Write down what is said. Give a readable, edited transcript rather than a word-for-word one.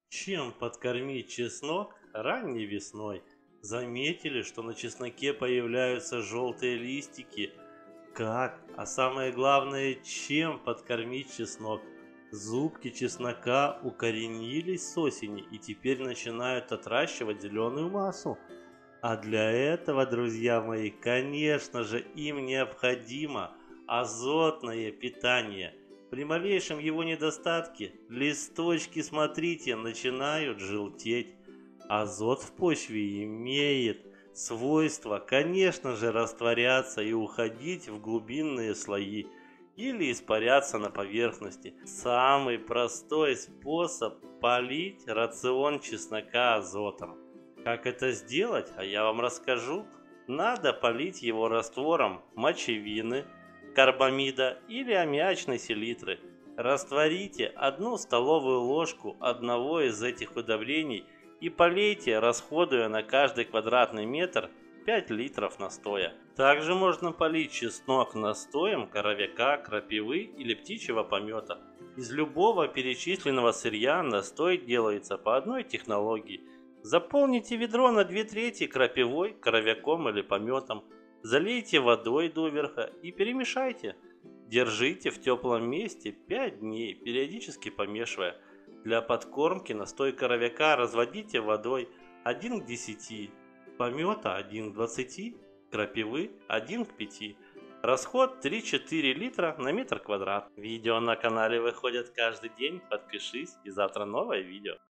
Чем подкормить чеснок ранней весной? Заметили, что на чесноке появляются желтые листики? Как? А самое главное, чем подкормить чеснок? Зубки чеснока укоренились с осени и теперь начинают отращивать зеленую массу. А для этого, друзья мои, конечно же, им необходимо азотное питание. При малейшем его недостатке листочки, смотрите, начинают желтеть. Азот в почве имеет свойство, конечно же, растворяться и уходить в глубинные слои или испаряться на поверхности. Самый простой способ полить рацион чеснока азотом. Как это сделать, а я вам расскажу. Надо полить его раствором мочевины, карбамида или аммиачной селитры. Растворите 1 столовую ложку одного из этих удобрений и полейте, расходуя на каждый квадратный метр 5 литров настоя. Также можно полить чеснок настоем коровяка, крапивы или птичьего помета. Из любого перечисленного сырья настой делается по одной технологии. Заполните ведро на 2/3 крапивой, коровяком или пометом. Залейте водой доверха и перемешайте. Держите в теплом месте 5 дней, периодически помешивая. Для подкормки настой коровяка разводите водой 1 к 10, помета 1 к 20, крапивы 1 к 5. Расход 3-4 литра на метр квадрат. Видео на канале выходят каждый день. Подпишись, и завтра новое видео.